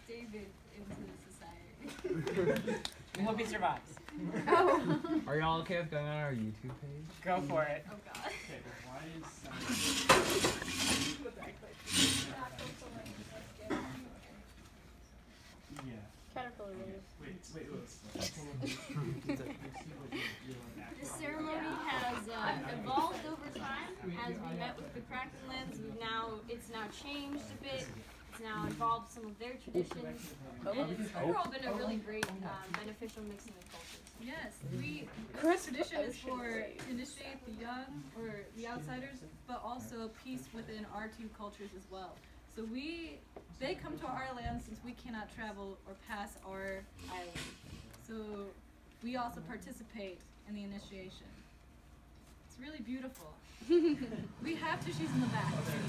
David into society. We hope he survives. Are y'all okay with going on our YouTube page? Go for it. Oh God. Okay, why is yeah. Caterpillar Wait. This ceremony has evolved over time as we met with the Kraken Lands. It's now changed a bit. It's now involved some of their traditions, and it's overall been a really great, beneficial mixing of cultures. Yes, this tradition is for to initiate the young or the outsiders, but also peace within our two cultures as well. So they come to our land since we cannot travel or pass our island. So we also participate in the initiation. It's really beautiful. We have tissues in the back too.